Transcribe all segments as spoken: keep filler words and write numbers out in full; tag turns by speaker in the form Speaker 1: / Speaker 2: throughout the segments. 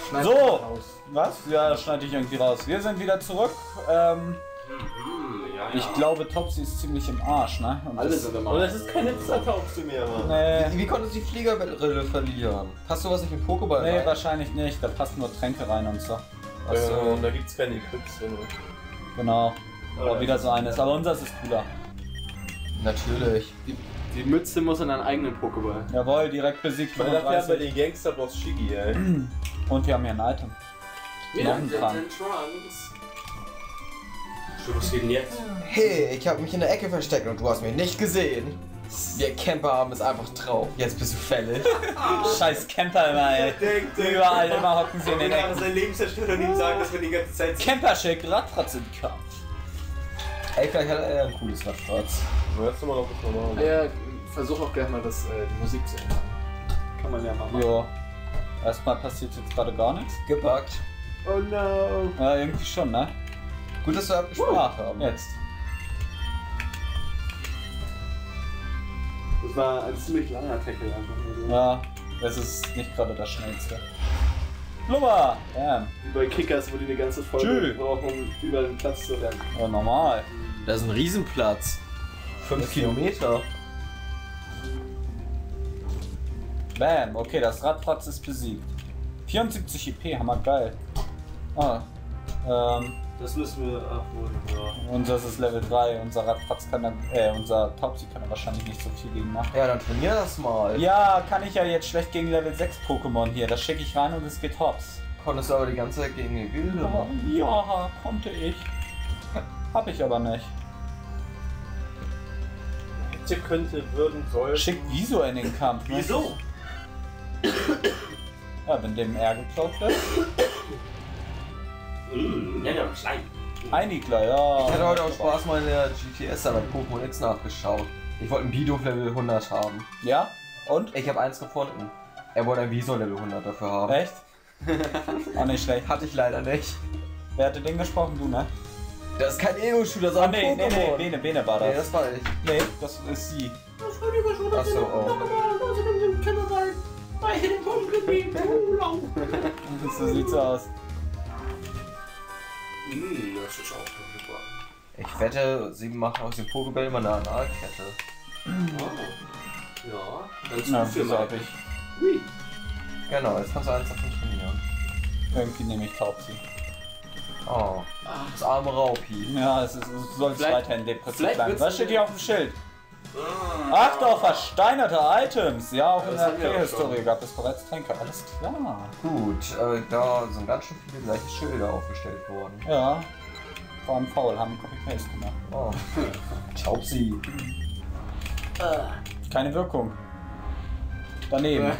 Speaker 1: Schneid
Speaker 2: so,
Speaker 1: raus.
Speaker 2: was? Ja, das schneide ich irgendwie raus. Wir sind wieder zurück. Ähm,
Speaker 3: Mhm, ja, ja.
Speaker 2: ich glaube, Topsy ist ziemlich im Arsch, ne? Und
Speaker 1: Alle
Speaker 2: das-
Speaker 1: sind immer.
Speaker 3: Und das ist keine Zertaubste mehr, Mann.
Speaker 2: Nee,
Speaker 4: Wie, wie konntest du die Fliegerbrille verlieren? Passt sowas nicht in Pokéball
Speaker 2: nee,
Speaker 4: rein?
Speaker 2: wahrscheinlich nicht. Da passen nur Tränke rein und so.
Speaker 4: Achso.
Speaker 3: Ähm, da gibt's keine Equips drin.
Speaker 2: Genau.
Speaker 3: Aber
Speaker 2: Aber wieder so eines. Aber unseres ist cooler.
Speaker 4: Natürlich.
Speaker 1: Die, die Mütze muss in einen eigenen Pokéball.
Speaker 2: Jawohl, direkt besiegt
Speaker 3: Weil dafür haben wir
Speaker 2: fünfunddreißig.
Speaker 3: den Gangster-Boss Shiggy, ey.
Speaker 2: Und wir haben hier ein Item. Noch ein Kram.
Speaker 1: Trunks.
Speaker 3: Was geht denn jetzt?
Speaker 4: Hey, ich habe mich in der Ecke versteckt und du hast mich nicht gesehen. Wir Camper haben es einfach drauf. Jetzt bist du fällig.
Speaker 2: Scheiß Camper immer, ey.
Speaker 3: Denkt,
Speaker 2: Überall immer hocken sie in den
Speaker 3: Wir haben
Speaker 2: Ecken.
Speaker 3: sein Leben zerstört und ihm sagen, dass wir die ganze Zeit...
Speaker 2: Camper-Schick, Radfratz im Kampf.
Speaker 4: Ey, vielleicht hat er ein cooles Radfratz.
Speaker 3: Jetzt mal noch was normal.
Speaker 1: Ja, versuch auch gleich mal das, äh, die Musik zu ändern. Kann man ja mal machen.
Speaker 2: Jo. Erstmal passiert jetzt gerade gar nichts.
Speaker 4: Gepackt.
Speaker 1: Oh no!
Speaker 2: Ja, irgendwie schon, ne?
Speaker 4: Gut, dass wir abgesprochen
Speaker 2: Ah,
Speaker 4: haben.
Speaker 2: jetzt.
Speaker 1: Das war ein ziemlich langer Tackle einfach nur so.
Speaker 2: Ja, das ist nicht gerade das Schnellste. Blubber! Bam.
Speaker 1: Wie bei Kickers, wo die eine ganze Folge
Speaker 2: Tschü.
Speaker 1: brauchen, um überall einen Platz zu rennen.
Speaker 2: Oh, normal.
Speaker 4: Das ist ein Riesenplatz. Fünf Kilometer.
Speaker 2: Bam, okay, das Radfratz ist besiegt. vierundsiebzig I P, hammer geil. Ah, ähm,
Speaker 3: Das müssen wir abholen, ja.
Speaker 2: unseres ist Level drei, unser Radfratz kann dann, äh, unser Topsy kann da wahrscheinlich nicht so viel gegen machen.
Speaker 4: Ja, dann trainier das mal.
Speaker 2: Ja, kann ich ja jetzt schlecht gegen Level sechs Pokémon hier, das schicke ich rein und es geht hops.
Speaker 4: Konntest du aber die ganze Zeit gegen die Wilde machen.
Speaker 2: Ja, konnte ich. Hab ich aber nicht.
Speaker 3: Hätte, könnte, würden, soll...
Speaker 2: Schickt Wieso in den Kampf. ne?
Speaker 3: Wieso?
Speaker 2: Ja, wenn dem R geklaut wird.
Speaker 3: Mmh, ja, ja, Schleim.
Speaker 2: Einigler, ja.
Speaker 4: Ich hatte heute auch Spaß mal in der G T S bei Pokémon X nachgeschaut. Ich wollte ein Bidoof Level hundert haben.
Speaker 2: Ja? Und?
Speaker 4: Ich habe eins gefunden. Er wollte ein Visor Level hundert dafür haben.
Speaker 2: Echt? Auch nicht schlecht.
Speaker 4: Hatte ich leider nicht.
Speaker 2: Wer hatte den gesprochen? Du, ne?
Speaker 4: Das ist kein Ego-Shooter,
Speaker 2: Ah,
Speaker 4: sondern
Speaker 2: nee, nee, nee,
Speaker 4: Pokémon.
Speaker 2: Bene, Bene war
Speaker 4: Nee,
Speaker 2: das.
Speaker 4: das war ich.
Speaker 2: Nee, das ist sie.
Speaker 4: Achso, oh.
Speaker 2: So sieht's aus.
Speaker 3: Mmh, das ist auch super.
Speaker 4: Ich wette, sie machen aus dem Pokéball immer eine Analkette.
Speaker 3: Ja, ganz
Speaker 2: Na,
Speaker 3: gut für
Speaker 2: wieso hab
Speaker 3: mal.
Speaker 2: ich?
Speaker 1: Hui!
Speaker 4: Genau, jetzt kannst du eins davon trainieren.
Speaker 2: Irgendwie nehme ich Taubsi.
Speaker 4: Oh, das arme Raupi.
Speaker 2: Ja, es, ist, es soll
Speaker 1: Vielleicht-
Speaker 2: weiterhin depressiv
Speaker 1: vielleicht
Speaker 2: bleiben.
Speaker 1: wird's
Speaker 2: Was steht
Speaker 1: dann-
Speaker 2: hier auf dem Schild? Acht auf versteinerte Items! Ja, auch in
Speaker 1: Das
Speaker 2: der
Speaker 1: haben wir auch
Speaker 2: Prähistorie
Speaker 1: schon.
Speaker 2: gab es bereits Tränke. Alles klar.
Speaker 4: Gut, äh, da sind ganz schön viele gleiche Schilder aufgestellt worden.
Speaker 2: Ja. Vor allem faul, haben Copy-Paste gemacht.
Speaker 4: Oh. Taubsi.
Speaker 2: Keine Wirkung. Daneben.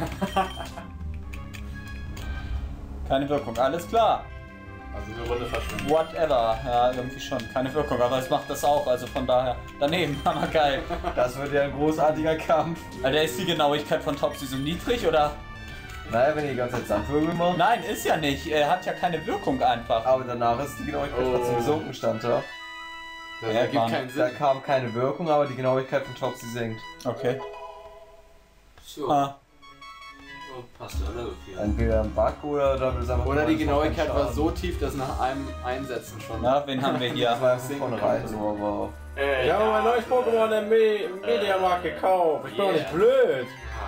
Speaker 2: Keine Wirkung, alles klar.
Speaker 3: Also eine Runde verschwinden.
Speaker 2: Whatever. Ja, irgendwie schon. Keine Wirkung, aber es macht das auch, also von daher. Daneben, hammer geil.
Speaker 4: Das wird ja ein großartiger Kampf.
Speaker 2: Alter, ist die Genauigkeit von Topsy so niedrig oder?
Speaker 4: Naja, wenn ihr die ganze Zeit Sandwirbel macht.
Speaker 2: Nein, ist ja nicht. Er hat ja keine Wirkung einfach.
Speaker 4: Aber danach ist die Genauigkeit
Speaker 1: Oh.
Speaker 4: trotzdem gesunken, stand da.
Speaker 1: Das
Speaker 2: Ja,
Speaker 1: ergibt
Speaker 2: Mann.
Speaker 1: keinen
Speaker 4: Da
Speaker 1: Sinn.
Speaker 4: kam keine Wirkung, aber die Genauigkeit von Topsy sinkt.
Speaker 2: Okay.
Speaker 3: So,
Speaker 2: Ah,
Speaker 3: oh, passt ja, ne? So viel.
Speaker 4: Entweder ein Bug oder da ist einfach
Speaker 1: Oder die
Speaker 4: nur
Speaker 1: Genauigkeit
Speaker 4: kein
Speaker 1: war
Speaker 4: Schaden.
Speaker 1: so tief, dass nach einem Einsetzen schon.
Speaker 2: na, wen haben wir
Speaker 4: Das
Speaker 2: hier?
Speaker 4: war von vornherein so, aber.
Speaker 3: Äh, ich habe mein neues Pokémon im Me im Mediamarkt gekauft. Ich bin doch nicht blöd.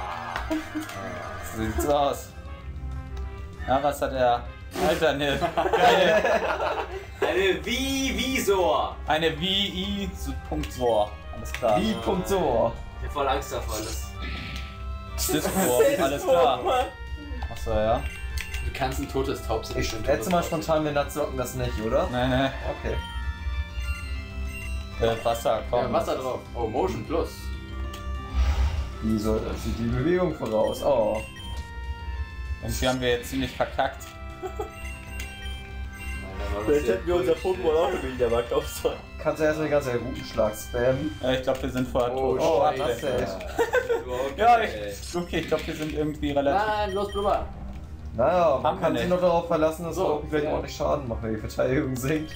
Speaker 2: So sieht's aus. Ja, was hat er? Alter, ne geile.
Speaker 3: Eine Wie-Visor.
Speaker 2: Eine V I Punkt S O R. Alles klar.
Speaker 4: Wie Punkt so.
Speaker 3: Ich hab voll Angst davor, das.
Speaker 2: Discord, alles klar. Achso, ja.
Speaker 1: Du kannst ein totes Taubsi.
Speaker 4: Ich schätze mal spontan, wir zocken das nicht, oder?
Speaker 2: Nee, nee.
Speaker 4: Okay.
Speaker 2: Äh, Wasser, komm.
Speaker 1: Ja, Wasser drauf. Oh, Motion Plus.
Speaker 4: Wie soll das sieht die Bewegung voraus? Oh.
Speaker 2: Irgendwie haben wir jetzt ziemlich verkackt.
Speaker 3: Vielleicht hätten wir unser Pokémon auch im Mediamarkt kaufen sollen.
Speaker 4: Kannst du erstmal die ganze Zeit Routenschlag spammen?
Speaker 2: Ja, ich glaube, wir sind vorher
Speaker 1: Oh,
Speaker 2: tot.
Speaker 4: Oh,
Speaker 2: warte.
Speaker 4: das ist echt.
Speaker 2: Ja, ich, okay, ich glaube, wir sind irgendwie relativ.
Speaker 1: Nein, los, Blubber.
Speaker 4: Naja,
Speaker 2: Haben
Speaker 4: man
Speaker 2: wir
Speaker 4: kann sich
Speaker 2: nicht.
Speaker 4: noch darauf verlassen, dass
Speaker 1: So,
Speaker 4: Raupi vielleicht
Speaker 1: ja.
Speaker 4: ordentlich Schaden macht, wenn die Verteidigung sinkt.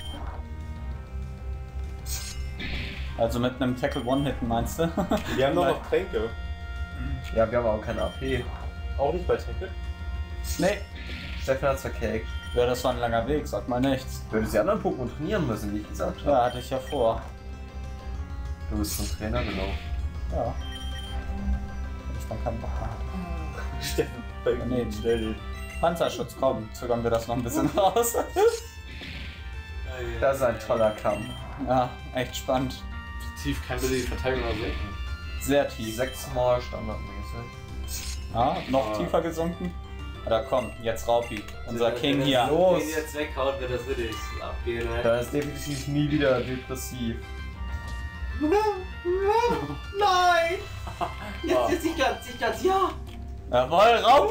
Speaker 2: Also mit einem Tackle One-Hitten meinst du?
Speaker 3: Wir haben doch
Speaker 2: Nein.
Speaker 3: noch Tränke.
Speaker 4: Ja, wir haben auch keine A P.
Speaker 3: Auch nicht bei Tackle?
Speaker 2: Nee.
Speaker 4: Steffen hat's verkackt.
Speaker 2: Ja, das war ein langer Weg, sag mal nichts.
Speaker 4: Du hättest die anderen Pokémon trainieren müssen, wie ich gesagt habe.
Speaker 2: Ja, hatte ich ja vor.
Speaker 4: Du bist ein Trainer, genau.
Speaker 2: Ja. Wenn ich dann keinen Bock mehr hatte.
Speaker 3: Steffen,
Speaker 2: Daneben.
Speaker 3: stell dich.
Speaker 2: Panzerschutz, komm, zögern wir das noch ein bisschen raus.
Speaker 4: Das ist ein toller Kampf.
Speaker 2: Ja, echt spannend.
Speaker 1: Tief kann bitte die Verteidigung noch senken.
Speaker 2: Sehr tief.
Speaker 4: Sechsmal standardmäßig.
Speaker 2: Ja, noch
Speaker 1: Ah.
Speaker 2: tiefer gesunken. Oder komm, jetzt Raupi, unser
Speaker 5: Wenn
Speaker 2: King
Speaker 5: das
Speaker 2: hier.
Speaker 4: Los.
Speaker 5: Den jetzt weghaut, wird das richtig abgehen. Ne?
Speaker 4: Da ist definitiv nie wieder depressiv.
Speaker 5: Nein! Jetzt,
Speaker 1: Ah.
Speaker 5: jetzt nicht ganz, nicht ganz, ja!
Speaker 2: Jawohl, Raupi!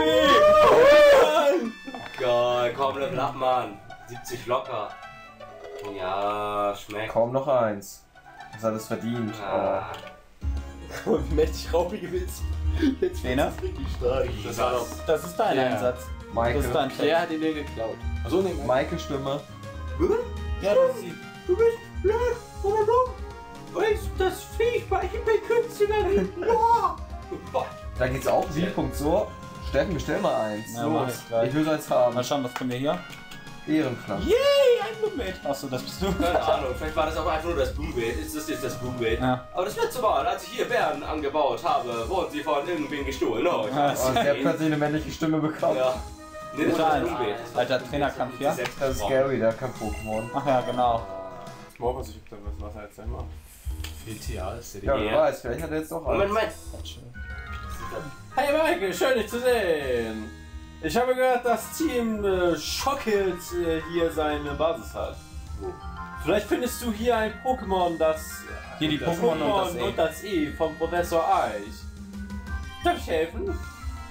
Speaker 5: Geil, komm, Level ab, Mann. siebzig locker. Ja, schmeckt.
Speaker 4: Kaum noch eins. Das hat es verdient.
Speaker 5: Ah.
Speaker 3: Guck mal, wie mächtig Raupi gewinnt. Jetzt
Speaker 2: Wen, ne?
Speaker 3: wird's richtig stark.
Speaker 1: Das war doch.
Speaker 2: Das ist dein
Speaker 1: Ja.
Speaker 2: Einsatz.
Speaker 4: Oh,
Speaker 2: Das ist dein
Speaker 4: Maike.
Speaker 1: Der
Speaker 2: Text.
Speaker 1: hat ihn dir geklaut. Achso, nee, Mike.
Speaker 4: Maike Stimme.
Speaker 2: Ja, das ist sie.
Speaker 5: Du bist blöd oder dumm? Weißt du, das Viech bei eBay-Künstlerin? Boah!
Speaker 4: Da geht's auch wie Punkt so. Steffen, bestell mal eins.
Speaker 2: Ja, mach ich gleich.
Speaker 4: Ich will so eins haben.
Speaker 2: Mal schauen, was können wir hier?
Speaker 4: Ehrenpflanze.
Speaker 2: Yay, ein Blumenbeet. Achso, das bist du.
Speaker 5: Keine Ahnung, vielleicht war das auch einfach nur das Blumenbeet. Ist das jetzt das Blumenbeet?
Speaker 2: Ja.
Speaker 5: Aber das letzte Mal, als ich hier Beeren angebaut habe, wurden sie von irgendwem gestohlen. Oh, ich
Speaker 2: Ja,
Speaker 5: hab's
Speaker 4: Oh, der hat
Speaker 5: gesehen.
Speaker 4: plötzlich eine männliche Stimme bekommen.
Speaker 5: Ja. Nee, das
Speaker 2: Bitte
Speaker 5: war das
Speaker 2: eins.
Speaker 5: Blumenbeet.
Speaker 2: Alter, Trainerkampf hier.
Speaker 4: Das ist Gary, der hat kein Pokémon.
Speaker 2: Ach ja, genau.
Speaker 3: Mal was ich da was, was er jetzt einmal.
Speaker 1: Viel T A ist der
Speaker 4: Ja, wer
Speaker 5: Ja.
Speaker 4: weiß, vielleicht hat er jetzt doch
Speaker 5: Moment,
Speaker 4: eins.
Speaker 5: Moment.
Speaker 3: Hey Michael, schön dich zu sehen. Ich habe gehört, das Team äh, Schocket äh, hier seine Basis hat. Vielleicht findest du hier ein Pokémon, das...
Speaker 2: Hier die
Speaker 3: das
Speaker 2: Pokémon und das E.
Speaker 3: und das E vom Professor Eich. Darf ich helfen?
Speaker 2: Ne?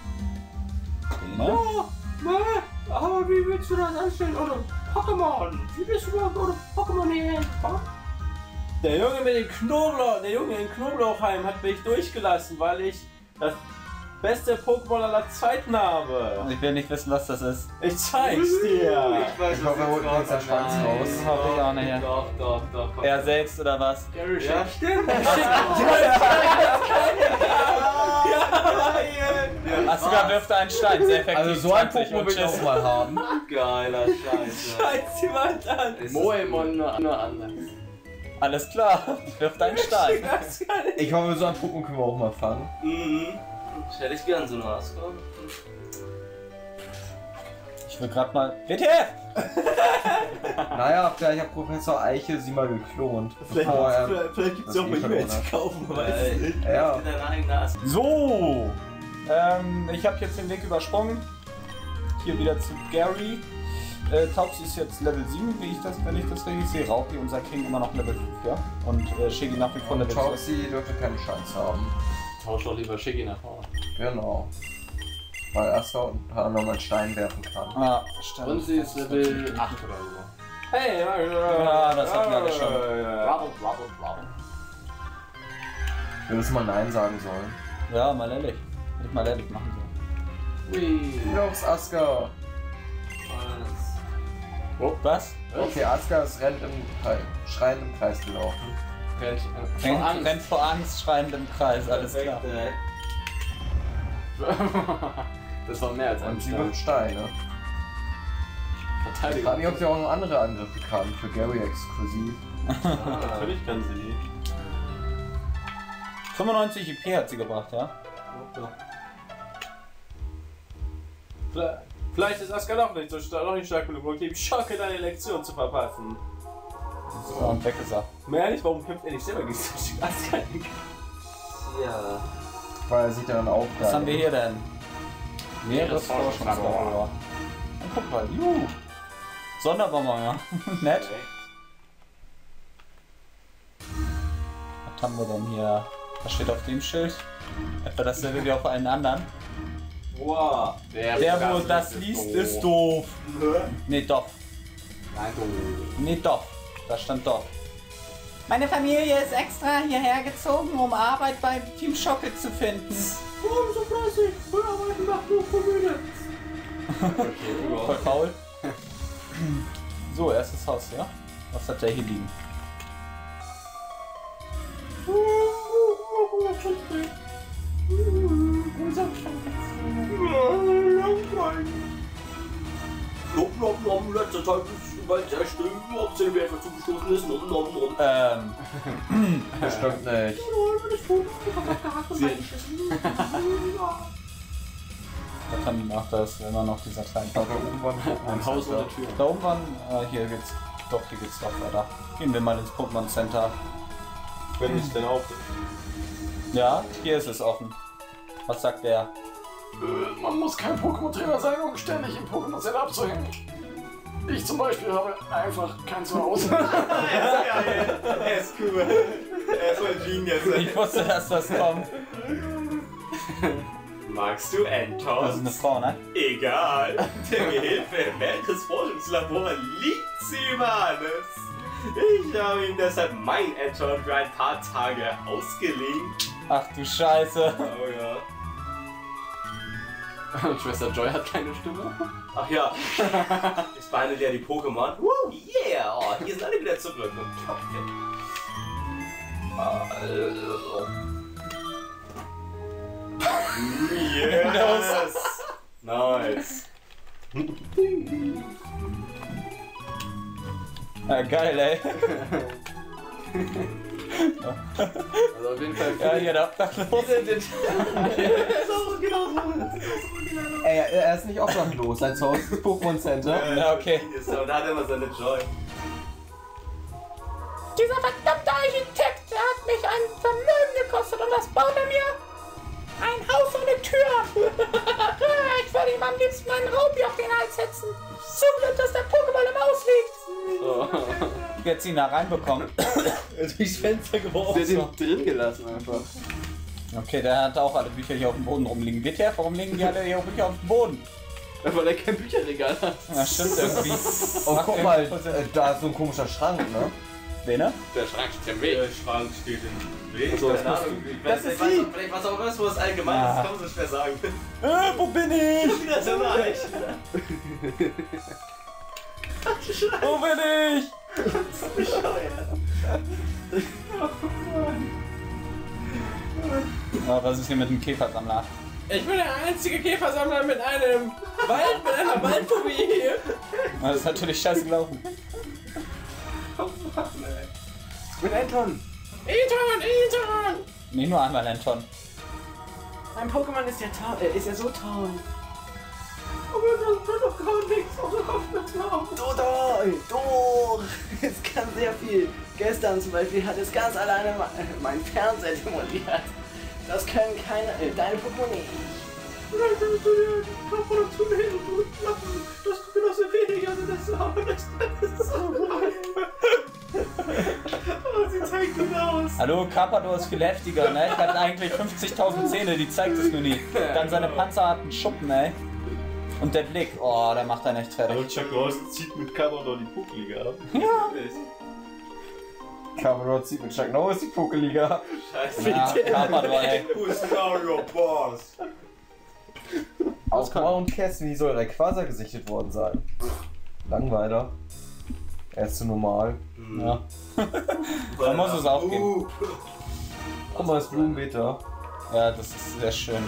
Speaker 5: Oh, Mann, aber wie willst du das anstellen? Oder Pokémon? Wie bist du überhaupt ohne Pokémon hier hingekommen?
Speaker 3: Der Junge mit dem Knoblauch, der Junge in Knoblauchheim hat mich durchgelassen, weil ich das beste Pokémon aller Zeiten habe.
Speaker 2: Ich will nicht wissen, was das ist.
Speaker 3: Ich zeig's dir.
Speaker 5: Ich weiß,
Speaker 4: Ich hoffe, er holt
Speaker 5: was
Speaker 4: jetzt den Schwanz
Speaker 5: Nein.
Speaker 4: raus.
Speaker 2: Das hoffe ich auch nicht.
Speaker 5: Doch, doch, doch. Komm.
Speaker 2: Er selbst oder was?
Speaker 5: Ja, stimmt.
Speaker 2: Asuka wirft einen Stein, sehr effektiv.
Speaker 4: Also so ein
Speaker 2: zwanzig
Speaker 4: Pokémon
Speaker 2: und
Speaker 4: will ich
Speaker 2: tschüss.
Speaker 4: auch mal haben.
Speaker 5: Geiler Scheiße.
Speaker 3: Scheiß jemand an.
Speaker 5: Ist das-
Speaker 1: Moemon nur, nur anders.
Speaker 2: Alles klar, wirft einen Stein.
Speaker 3: Das kann ich.
Speaker 4: Ich hoffe, so ein Pokémon können wir auch mal fangen.
Speaker 5: Mhm. Ich hätte ich gern so eine Ascon.
Speaker 2: Ich will grad mal. W T F!
Speaker 4: Naja, vielleicht hat Professor Eiche sie mal geklont.
Speaker 3: Vielleicht,
Speaker 4: Bevor er.
Speaker 3: vielleicht, vielleicht gibt's
Speaker 4: das
Speaker 3: ja auch
Speaker 4: eh
Speaker 3: bei eBay
Speaker 4: verloren
Speaker 3: zu
Speaker 4: hat.
Speaker 3: kaufen, man weiß es
Speaker 5: Äh,
Speaker 3: nicht.
Speaker 4: Ja.
Speaker 5: Deine eigene Ascon.
Speaker 2: So! Ähm, ich habe jetzt den Weg übersprungen. Hier wieder zu Gary. Äh, Taubsi ist jetzt Level sieben, wie ich das, wenn ich das richtig sehe. Raupi, unser King, immer noch Level fünf, ja? Und äh, Shiggy nach wie vor
Speaker 4: Und
Speaker 2: Level sechs.
Speaker 4: Toxie dürfte keine Chance haben.
Speaker 1: Tausch doch lieber Shiggy nach vorne.
Speaker 4: Genau. Weil Asuka unter anderem einen Stein werfen kann.
Speaker 2: Ah, stimmt.
Speaker 1: Und sie ist Level acht oder so.
Speaker 3: Hey,
Speaker 2: Ja, das hatten wir alle schon.
Speaker 1: Bravo, bravo, bravo.
Speaker 4: Wir müssen mal Nein sagen sollen.
Speaker 2: Ja, mal ehrlich. Nicht mal ehrlich machen
Speaker 1: Ui.
Speaker 4: Los, Asuka!
Speaker 2: wir. Was?
Speaker 4: Okay, Asuka ist rennt im Kreis, schreiend im Kreis gelaufen.
Speaker 1: Rennt, äh,
Speaker 2: Rennt,
Speaker 1: vor Angst.
Speaker 2: rennt vor Angst, schreiend im Kreis, alles klar.
Speaker 5: Perfekt,
Speaker 1: Das war mehr als ein
Speaker 4: Und sie
Speaker 1: Stein.
Speaker 4: wirft Steine. Ich frage mich,
Speaker 1: Verteidigung.
Speaker 4: ob sie auch noch andere Angriffe kann, für Gary exklusiv.
Speaker 3: Natürlich kann sie die.
Speaker 2: fünfundneunzig I P hat sie gebracht, ja?
Speaker 3: Vielleicht- Vielleicht ist Asuka noch nicht so stark, noch nicht stark genug, um dem Schocke deine Lektion zu verpassen.
Speaker 2: So, und weg ist er.
Speaker 3: Mehr nicht, warum kämpft er nicht selber gegen so ein Asuka?
Speaker 5: Ja.
Speaker 4: Weil er sich daran aufgreift.
Speaker 2: Was haben wir hier denn? Meeres
Speaker 1: Meeresforschungslabor.
Speaker 2: Forschungslabor. Dann guck mal, juhu. Sonderbonbon, ja. Nett. Was haben wir denn hier? Was steht auf dem Schild? Etwa dasselbe wie auf allen anderen.
Speaker 5: Wow.
Speaker 2: Der, wo das liest, ist doof. Nee, doch.
Speaker 1: Nein, du.
Speaker 2: Nee, doch. Da stand doch. Meine Familie ist extra hierher gezogen, um Arbeit beim Team Schocke zu finden.
Speaker 5: Warum so fleißig? Wir arbeiten nach nur Familie.
Speaker 1: Okay,
Speaker 2: Voll faul. So, erstes Haus, ja? Was hat der hier liegen?
Speaker 5: Nom nom nom, letzter Tag ist im Wald sehr still. Ob sie mir etwas zugestoßen ist, nom nom nom.
Speaker 4: Ähm. Bestimmt nicht.
Speaker 2: Was haben die noch? Da ist immer noch dieser kleine
Speaker 1: Ein Haus oder Tür.
Speaker 2: Da oben waren, äh, hier geht's, doch, hier geht's doch weiter. Gehen wir mal ins Pokémon Center.
Speaker 3: Wenn ich denn auch.
Speaker 2: Ja, hier ist es offen. Was sagt der?
Speaker 6: Äh, man muss kein Pokémon-Trainer sein, um ständig im Pokémon Center abzuhängen. Ich zum Beispiel habe einfach kein Zuhause.
Speaker 3: Er ist cool. Er ist voll Genius.
Speaker 2: Ich wusste, dass das kommt.
Speaker 3: Magst du Entos?
Speaker 2: Das ist eine Frau, ne?
Speaker 3: Egal. Der mir Hilfe im Meeresforschungslabor liegt sie über alles. Ich habe ihm deshalb mein Enton für ein paar Tage ausgeliehen.
Speaker 2: Ach du Scheiße.
Speaker 3: Oh ja.
Speaker 1: Und Schwester Joy hat keine Stimme.
Speaker 3: Ach ja. Ich behandle ja die Pokémon. Woo, yeah. Oh, hier sind alle wieder zurück. Okay. Also. Yes. Nice.
Speaker 2: Ja, geil, ey.
Speaker 1: Also auf jeden Fall.
Speaker 2: Ja, hier der Obdachlos.
Speaker 4: Ey, er ist nicht obdachlos, sein Zuhause ist das Pokémon Center.
Speaker 2: Ja, okay.
Speaker 3: Und da hat er immer seine Joy.
Speaker 7: Dieser verdammte Architekt, der hat mich ein Vermögen gekostet und das baut er mir ein Haus ohne Tür. Ich werde ihm am liebsten einen Raupi auf den Hals setzen. So blöd, dass der Pokéball im Haus liegt.
Speaker 2: Jetzt ihn da reinbekommen.
Speaker 1: Durchs Fenster geworfen. Der hat ihn drin gelassen einfach.
Speaker 2: Okay, der hat auch alle Bücher hier auf dem Boden rumliegen. Bitte, warum liegen die alle hier Bücher auf dem Boden?
Speaker 1: Weil er kein Bücherregal hat.
Speaker 2: Ja, stimmt irgendwie.
Speaker 4: Und guck mal, äh, da ist so ein komischer Schrank, ne?
Speaker 2: Wen?
Speaker 1: Der Schrank steht im Weg.
Speaker 3: Der Schrank steht im Weg.
Speaker 1: Also,
Speaker 3: Keine Ahnung.
Speaker 1: das ist
Speaker 3: weiß
Speaker 1: sie.
Speaker 3: auch, vielleicht was auch immer, wo es allgemein ist, das kann man so schwer sagen.
Speaker 2: Äh, wo bin ich?
Speaker 3: Wieder so leicht.
Speaker 2: Wo bin ich? Oh, was ist hier mit dem Käfersammler?
Speaker 3: Ich bin der einzige Käfersammler mit einem Wald, mit einer Waldphobie hier.
Speaker 2: Das ist natürlich scheiße gelaufen.
Speaker 1: Mit Anton.
Speaker 7: Eton, Eton.
Speaker 2: Nicht nur einmal Anton.
Speaker 5: Mein Pokémon ist ja toll, äh, ist ja so toll.
Speaker 6: Aber das wird doch gar nichts außer Kopfschmerzen.
Speaker 5: Du doch, du. Es kann sehr viel. Gestern zum Beispiel hat es ganz alleine mein Fernseher demoliert. Das können keine, äh, deine Pokémon nicht.
Speaker 6: Vielleicht kannst du dir die Körperproduktion hin und lassen. Das tut mir noch sehr wenig, also das aber das, das ist so oh, sie zeigt gut aus.
Speaker 2: Hallo, Carpador ist viel heftiger, ne? Ich hatte eigentlich fünfzigtausend Zähne, die zeigt es nur nie. Dann seine panzerharten Schuppen, ey. Und der Blick, oh, der macht einen echt fertig.
Speaker 3: Und Chuck Norris zieht mit Carpador die Pokéliga ab.
Speaker 2: Ja.
Speaker 4: Carpador zieht mit Chuck Norris die Pokéliga ab.
Speaker 3: Scheiße.
Speaker 2: Ja, Carpador, ey.
Speaker 3: Who's now your boss?
Speaker 4: Auf Mount Cassidy soll Rayquaza gesichtet worden sein. Langweiler. Er ist zu normal.
Speaker 2: Ja. Da muss es auch gehen.
Speaker 4: Guck mal, das Blumenmeter.
Speaker 2: Ja, das ist sehr schön.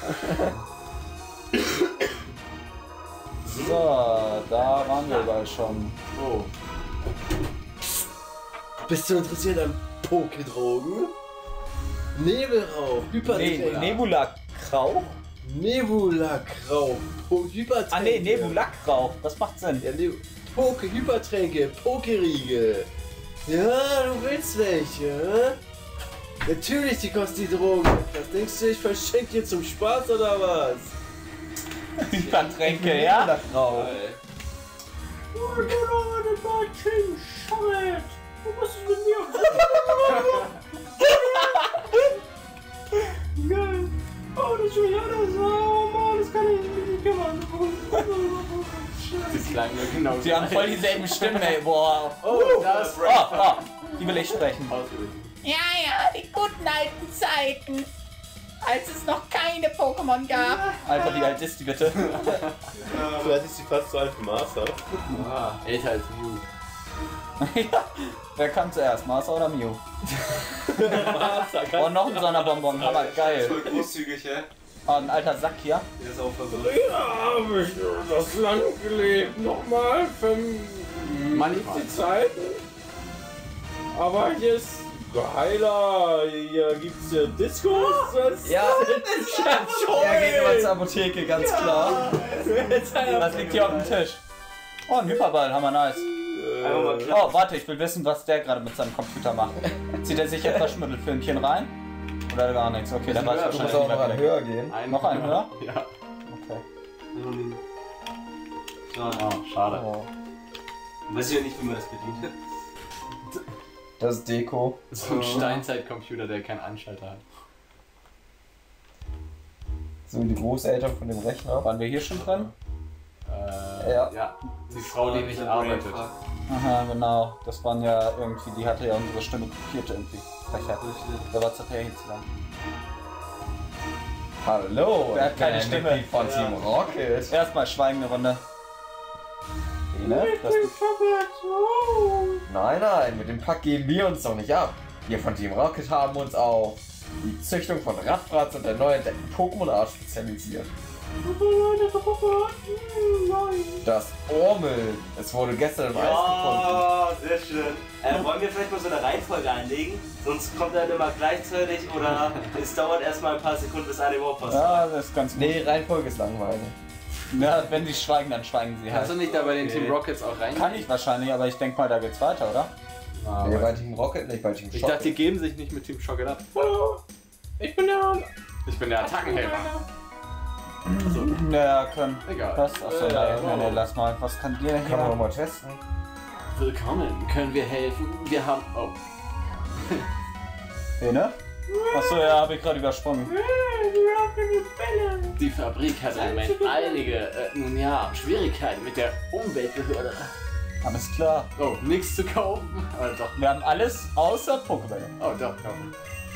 Speaker 2: So, da waren wir überall schon.
Speaker 1: Oh. Bist du interessiert an Pokédrogen? Nebelrauch,
Speaker 2: Ne
Speaker 1: Hypertränke.
Speaker 2: Nebula-Krauch?
Speaker 1: Nebula-Krauch, Hypertränke.
Speaker 2: Ah ne, Nebula-Krauch, das macht Sinn.
Speaker 1: Ja, ne Poke, Hypertränke, Pokeriegel. Ja, du willst welche? Natürlich, die kosten die Drogen. Was denkst du, ich verschenke dir zum Spaß oder was?
Speaker 2: Hypertränke, ja?
Speaker 4: Nebula-Krauch.
Speaker 6: Oh, du Leute, mein King, Scheiß. Du musst es mit mir. Geil. Oh, das will ja das. Oh Mann, das kann ich nicht kümmern.
Speaker 1: Die klang nur genau
Speaker 2: Sie haben voll dieselben Stimmen, ey. Boah.
Speaker 1: Oh, das
Speaker 2: Oh, oh, die will ich sprechen.
Speaker 7: Ja, ja, die guten alten Zeiten. Als es noch keine Pokémon gab.
Speaker 2: Alter, wie alt ist die bitte?
Speaker 3: Vielleicht ist sie fast so alt wie Master.
Speaker 1: Ah, älter als Mew.
Speaker 2: Ja. Wer kam zuerst, Master oder Mew?
Speaker 3: Master,
Speaker 2: Oh, noch ein Sonderbonbon, hammer geil.
Speaker 3: Voll großzügig, hä?
Speaker 2: Oh, ein alter Sack hier.
Speaker 3: Der ist auch verwirrt.
Speaker 1: Ja, habe ich das Land gelebt. Nochmal für
Speaker 6: Manchmal.
Speaker 1: die Zeiten. Aber hier ist geiler. Hier gibt's ja Discos. Das
Speaker 4: Ja,
Speaker 1: ist ja toll.
Speaker 4: er geht immer zur Apotheke, ganz klar.
Speaker 2: Was liegt hier auf dem Tisch? Oh, ein Hyperball, hammer nice.
Speaker 3: Einfach mal klar.
Speaker 2: Oh, warte, ich will wissen, was der gerade mit seinem Computer macht. Zieht er sich etwas Schmuddelfilmchen rein? Oder gar nichts? Okay, dann weiß ich
Speaker 4: Du musst
Speaker 2: wahrscheinlich
Speaker 4: auch
Speaker 2: nicht
Speaker 4: noch
Speaker 2: mehr
Speaker 4: mal
Speaker 2: weg.
Speaker 4: höher gehen.
Speaker 6: Ein
Speaker 2: Noch ein höher?
Speaker 6: Ja.
Speaker 2: Okay.
Speaker 3: Schade.
Speaker 6: Oh, schade.
Speaker 4: Oh,
Speaker 3: Weiß ich ja nicht, wie man das bedient.
Speaker 4: das ist Deko.
Speaker 6: So ein Steinzeitcomputer, der keinen Anschalter hat.
Speaker 4: So die Großeltern von dem Rechner.
Speaker 2: Waren wir hier schon drin?
Speaker 6: Äh,
Speaker 4: Ja.
Speaker 6: ja. Die Frau, die nicht arbeitet.
Speaker 2: Aha, genau. Das waren ja irgendwie, die hatte ja unsere Stimme kopiert irgendwie. Frechheit. Da war Zapper hinzusammen.
Speaker 4: Hallo,
Speaker 2: Wer hat
Speaker 4: ich bin
Speaker 2: keine
Speaker 4: ein
Speaker 2: Stimme?
Speaker 4: Mitglied von Team Rocket.
Speaker 2: Erstmal schweigende Runde. Ne? Das
Speaker 4: Nein, nein, mit dem Pack geben wir uns doch nicht ab. Wir von Team Rocket haben uns auf die Züchtung von Radfratz und der neu entdeckten Pokémon-Art spezialisiert. Das Ormel. Es wurde gestern im Eis gefunden.
Speaker 3: Ja, sehr schön. Äh, wollen wir vielleicht mal so eine Reihenfolge einlegen? Sonst kommt er immer gleichzeitig oder es dauert erstmal ein paar Sekunden, bis einer überhaupt was sagt.
Speaker 2: ja, das ist ganz gut.
Speaker 4: Nee, Reihenfolge ist langweilig.
Speaker 2: Ja, wenn die schweigen, dann schweigen sie
Speaker 6: Kannst du
Speaker 2: halt.
Speaker 6: nicht da bei den
Speaker 3: Okay.
Speaker 6: Team Rockets auch rein?
Speaker 2: Kann ich wahrscheinlich, aber ich denke mal, da geht's weiter, oder?
Speaker 6: Ah,
Speaker 4: Nee,
Speaker 6: weiß
Speaker 4: bei Team Rocket nicht, bei Team
Speaker 6: ich
Speaker 4: Shock.
Speaker 6: dachte, die geben sich nicht mit Team Rocket ab.
Speaker 1: Ich bin der.
Speaker 6: Ich bin der Attackenhelfer.
Speaker 2: Ja, können.
Speaker 6: Egal.
Speaker 2: Was? Achso,
Speaker 6: Äh,
Speaker 2: nein,
Speaker 6: wow.
Speaker 2: nee, nee, lass mal. Was kann dir denn
Speaker 4: Kann man
Speaker 2: hier?
Speaker 4: noch mal testen.
Speaker 6: Willkommen, können wir helfen? Wir haben. Oh.
Speaker 2: Bene? Achso, ja, habe ich gerade übersprungen.
Speaker 6: Die Fabrik hat im Moment einige, äh, nun ja, Schwierigkeiten mit der Umweltbehörde.
Speaker 2: Alles klar.
Speaker 6: Oh, nichts zu kaufen? Aber doch.
Speaker 2: Wir haben alles außer Pokébälle.
Speaker 6: Oh, doch, kaufen.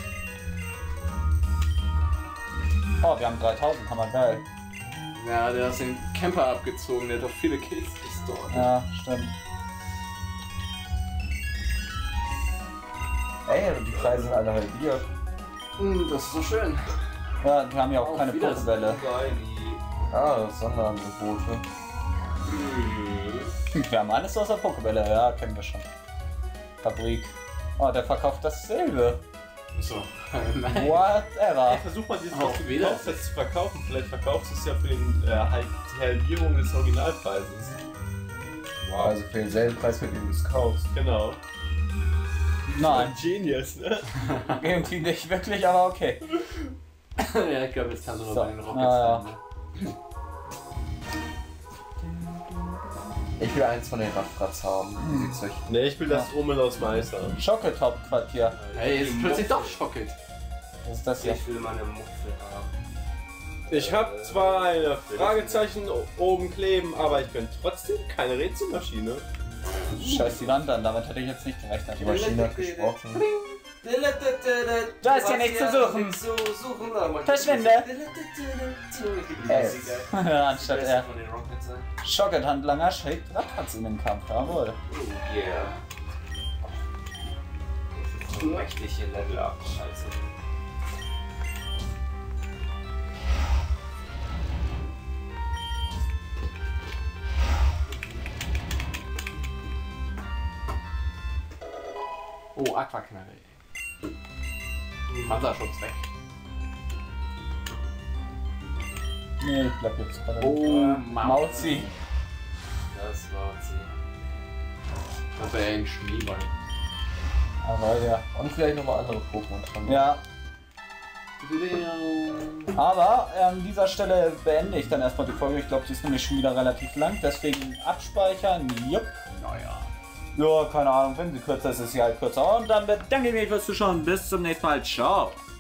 Speaker 2: Oh, wir haben dreitausend, hammer geil.
Speaker 6: Ja, der hat den Camper abgezogen, der hat doch viele Kills gestorben.
Speaker 2: Ja, stimmt.
Speaker 4: Ey, und die Preise sind alle halbiert.
Speaker 6: Hm, das ist so schön.
Speaker 2: Ja, wir haben ja auch
Speaker 6: Auf
Speaker 2: keine
Speaker 6: Wiedersehen.
Speaker 2: Pokébälle.
Speaker 4: Ah, Sonderangebote.
Speaker 2: Wir haben alles außer Pokébälle, ja, kennen wir schon. Fabrik. Oh, der verkauft dasselbe.
Speaker 6: So. Nein.
Speaker 2: Whatever.
Speaker 3: Hey, versuch mal dieses,
Speaker 6: Auf
Speaker 3: was du
Speaker 6: Wiedersehen.
Speaker 3: gekauft hast, zu verkaufen. Vielleicht verkaufst du es ja für den, äh, halt die Halbierung des Originalpreises. Wow.
Speaker 4: Also für denselben Preis, für den du es kaufst.
Speaker 3: Genau.
Speaker 2: Nein,
Speaker 3: Genius, ne?
Speaker 2: irgendwie nicht wirklich, aber okay.
Speaker 6: Ja, ich glaube, jetzt kannst du nur
Speaker 2: So.
Speaker 6: bei den Rockets
Speaker 2: Ah, ja.
Speaker 6: sein, ne?
Speaker 4: Ich will eins von den Radfratz haben, die sie züchten.
Speaker 3: Ne, ich will das Rummel aus Meister.
Speaker 2: Schocke-Top-Quartier.
Speaker 6: Hey, jetzt ist plötzlich doch Schocket.
Speaker 2: Was ist das hier?
Speaker 3: Ich will meine Muffel haben. Ich habe zwar eine Fragezeichen oben kleben, aber ich bin trotzdem keine Rätselmaschine.
Speaker 2: Scheiß die Wand an, damit hätte ich jetzt nicht gerechnet.
Speaker 4: Die Maschine hat gesprochen.
Speaker 3: Da
Speaker 2: ist ja nichts zu suchen. Verschwinde.
Speaker 4: S.
Speaker 2: Anstatt er.
Speaker 3: von den Rockets sein.
Speaker 2: Schocket-Handlanger schickt Radfratz in den Kampf, jawohl.
Speaker 3: Oh yeah. Das ist so mächtig hier Level up, scheiße.
Speaker 6: Oh, Aquaknalle. Wasserschutz weg.
Speaker 2: Nee, ich bleib jetzt bei der
Speaker 6: Oh,
Speaker 2: Mauzi.
Speaker 3: Das war sie.
Speaker 6: Das wäre ja ein Schneeball.
Speaker 2: Aber ja.
Speaker 4: Und vielleicht nochmal andere Pokémon dran.
Speaker 2: Ja. Aber äh, an dieser Stelle beende ich dann erstmal die Folge. Ich glaube, die ist nämlich schon wieder relativ lang. Deswegen abspeichern. Jupp.
Speaker 6: Naja.
Speaker 2: Ja, keine Ahnung. Wenn sie kürzer ist, ist sie halt kürzer. Und dann bedanke ich mich fürs Zuschauen. Bis zum nächsten Mal. Ciao.